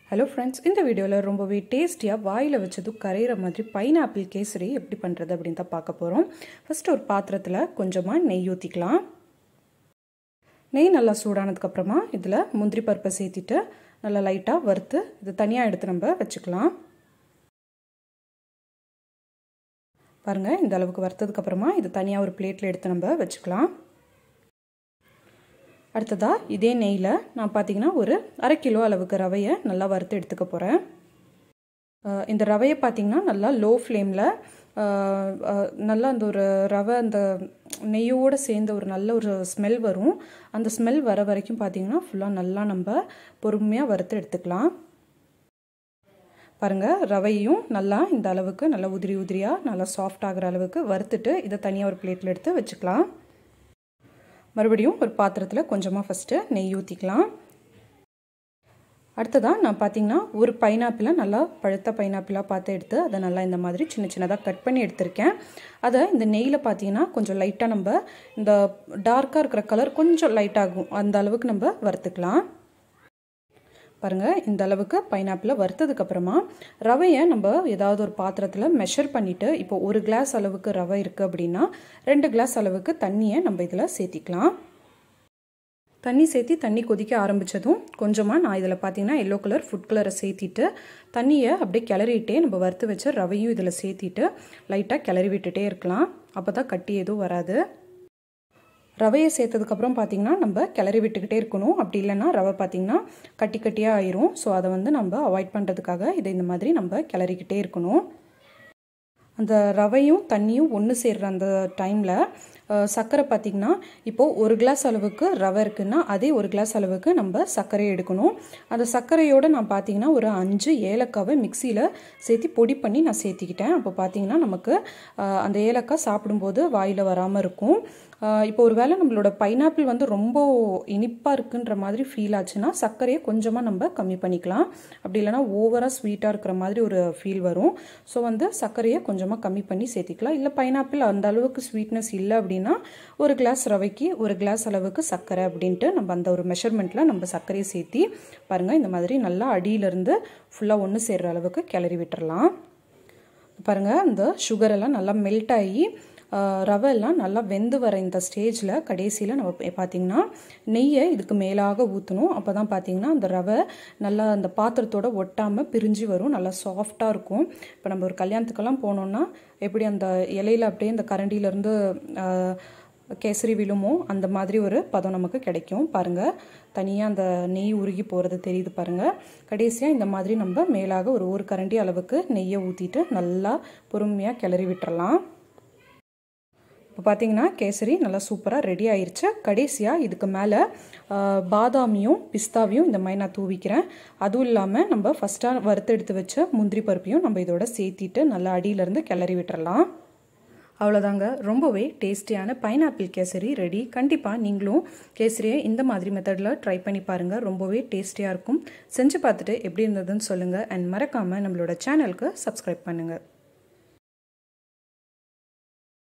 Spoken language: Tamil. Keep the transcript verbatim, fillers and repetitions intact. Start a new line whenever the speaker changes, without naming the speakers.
Hello friends, இந்த வீடியோல ரொம்பவே டேஸ்டியா வாயில வச்சது கரையிற மாதிரி பைனாப்பிள் கேசரி எப்படி பண்றது அப்படினு தான் பார்க்க போறோம். ஃபர்ஸ்ட் ஒரு பாத்திரத்துல கொஞ்சமா நெய் ஊத்திக்கலாம். நெய் நல்லா சூடானதுக்கு அப்புறமா இதுல முந்திரி பருப்பை சேர்த்திட்டு நல்லா லைட்டா வறுத்து இது தனியா எடுத்து நம்ம வச்சுக்கலாம். பாருங்க இந்த அளவுக்கு வறுத்ததுக்கு அப்புறமா இது தனியா ஒரு பிளேட்ல எடுத்து நம்ம வச்சுக்கலாம். அடுத்ததா இதே நெய்ல நான் பாத்தீங்கன்னா ஒரு அரை கிலோ அளவுக்கு ரவையை நல்லா வறுத்து எடுத்துக்க போறேன். இந்த ரவையை பாத்தீங்கன்னா நல்லா லோ ஃப்ளேம்ல நல்லா அந்த ஒரு ரவை அந்த நெய்யோட சேர்ந்த ஒரு நல்ல ஒரு ஸ்மெல் வரும். அந்த ஸ்மெல் வர வரைக்கும் பாத்தீங்கன்னா ஃபுல்லா நல்லா நம்ம பொறுமையா வறுத்து எடுத்துக்கலாம். பாருங்க ரவையும் நல்லா இந்த அளவுக்கு நல்லா உதிரி உதிரியா நல்லா சாஃப்ட் ஆகுற அளவுக்கு வறுத்துட்டு இதை தனியா ஒரு பிளேட்ல எடுத்து வச்சுக்கலாம். மறுபடியும் ஒரு பாத்திரத்துல கொஞ்சமா ஃபர்ஸ்ட் நெய் ஊத்திக்கலாம். அடுத்ததா நான் பாத்தீங்கன்னா ஒரு பைனாப்பிளை நல்லா பழுத்த பைனாப்பிளா பார்த்து எடுத்து அதை நல்லா இந்த மாதிரி சின்ன சின்னதாக கட் பண்ணி எடுத்திருக்கேன். அதை இந்த நெய்யில் பார்த்தீங்கன்னா கொஞ்சம் லைட்டாக நம்ம இந்த டார்க்காக இருக்கிற கலர் கொஞ்சம் லைட் ஆகும் அந்த அளவுக்கு நம்ம வறுத்துக்கலாம். பாருங்க இந்த அளவுக்கு பைனாப்பிளை வறுத்ததுக்கு அப்புறமா ரவையை நம்ம ஏதாவது ஒரு பாத்திரத்தில் மெஷர் பண்ணிட்டு இப்போ ஒரு கிளாஸ் அளவுக்கு ரவை இருக்கு அப்படின்னா ரெண்டு கிளாஸ் அளவுக்கு தண்ணியை நம்ம இதில் சேர்த்திக்கலாம். தண்ணி சேர்த்தி தண்ணி கொதிக்க ஆரம்பித்ததும் கொஞ்சமாக நான் இதில் பார்த்தீங்கன்னா எல்லோ கலர் ஃபுட் கலரை சேர்த்திட்டு தண்ணியை அப்படியே கிளறிட்டே நம்ம வறுத்து வச்ச ரவையும் இதில் சேர்த்திட்டு லைட்டாக கிளறி விட்டுட்டே இருக்கலாம். அப்போ தான் கட்டி எதுவும் வராது. ரவையை சேர்த்ததுக்கப்புறம் பார்த்தீங்கன்னா நம்ம கிளறி விட்டுக்கிட்டே இருக்கணும். அப்படி இல்லைன்னா ரவை பார்த்தீங்கன்னா கட்டி கட்டியாக ஆயிரும். ஸோ அதை வந்து நம்ம அவாய்ட் பண்ணுறதுக்காக இதை இந்த மாதிரி நம்ம கிளறிக்கிட்டே இருக்கணும். அந்த ரவையும் தண்ணியும் ஒன்று சேர்ற அந்த டைமில் சர்க்கரை பார்த்திங்கன்னா இப்போது ஒரு கிளாஸ் அளவுக்கு ரவை இருக்குன்னா அதே ஒரு கிளாஸ் அளவுக்கு நம்ம சர்க்கரையை எடுக்கணும். அந்த சர்க்கரையோடு நான் பார்த்தீங்கன்னா ஒரு அஞ்சு ஏலக்காவை மிக்சியில் சேர்த்து பொடி பண்ணி நான் சேர்த்திக்கிட்டேன். அப்போ பார்த்தீங்கன்னா நமக்கு அந்த ஏலக்காய் சாப்பிடும்போது வாயில் வராமல் இருக்கும். இப்போ ஒரு வேளை நம்மளோட பைனாப்பிள் வந்து ரொம்ப இனிப்பாக இருக்குன்ற மாதிரி ஃபீல் ஆச்சுன்னா சர்க்கரையை கொஞ்சமாக நம்ம கம்மி பண்ணிக்கலாம். அப்படி இல்லைனா ஓவராக ஸ்வீட்டாக இருக்கிற மாதிரி ஒரு ஃபீல் வரும். ஸோ வந்து சர்க்கரையை கொஞ்சமாக கம்மி பண்ணி சேர்த்திக்கலாம். இல்லை பைனாப்பிள் அந்த அளவுக்கு ஸ்வீட்னஸ் இல்லை அப்படின்னா ஒரு கிளாஸ் ரவைக்கு ஒரு கிளாஸ் அளவுக்கு சர்க்கரை அப்படின்ட்டு நம்ம அந்த ஒரு மெஷர்மெண்ட்டில் நம்ம சர்க்கரையை சேர்த்தி பாருங்கள் இந்த மாதிரி நல்லா அடியிலேருந்து ஃபுல்லாக ஒன்று சேர்கிற அளவுக்கு கிளறி விட்டுறலாம். பாருங்கள் இந்த சுகரெல்லாம் நல்லா மெல்ட் ஆகி ரவை எல்லாம் நல்லா வெந்து வர இந்த ஸ்டேஜில் கடைசியில் நம்ம பார்த்திங்கன்னா நெய்யை இதுக்கு மேலாக ஊற்றணும். அப்போ தான் பார்த்திங்கன்னா அந்த ரவை நல்லா அந்த பாத்திரத்தோடு ஒட்டாமல் பிரிஞ்சு வரும். நல்லா சாஃப்டாக இருக்கும். இப்போ நம்ம ஒரு கல்யாணத்துக்கெல்லாம் போனோம்னா எப்படி அந்த இலையில் அப்படியே இந்த கரண்டியிலேருந்து கேசரி விழுமோ அந்த மாதிரி ஒரு பதம் நமக்கு கிடைக்கும். பாருங்கள் தனியாக அந்த நெய் உருகி போகிறது தெரியுது பாருங்கள். கடைசியாக இந்த மாதிரி நம்ம மேலாக ஒரு ஒரு கரண்டி அளவுக்கு நெய்யை ஊற்றிட்டு நல்லா பொறுமையாக கிளறி விட்டுறலாம். இப்போ பார்த்தீங்கன்னா கேசரி நல்லா சூப்பராக ரெடி ஆயிடுச்சு. கடைசியாக இதுக்கு மேலே பாதாமியும் பிஸ்தாவையும் இந்த மாதிரி நான் தூவிக்கிறேன். அதுவும் இல்லாமல் நம்ம ஃபஸ்ட்டாக வறுத்து எடுத்து வச்ச முந்திரி பருப்பையும் நம்ம இதோட சேர்த்திட்டு நல்லா அடியிலேருந்து கிளறி விட்டுறலாம். அவ்வளோதாங்க, ரொம்பவே டேஸ்டியான பைனாப்பிள் கேசரி ரெடி. கண்டிப்பாக நீங்களும் கேசரியை இந்த மாதிரி மெத்தடில் ட்ரை பண்ணி பாருங்கள். ரொம்பவே டேஸ்டியாக இருக்கும். செஞ்சு பார்த்துட்டு எப்படி இருந்ததுன்னு சொல்லுங்கள். அண்ட் மறக்காமல் நம்மளோட சேனலுக்கு சப்ஸ்கிரைப் பண்ணுங்கள்.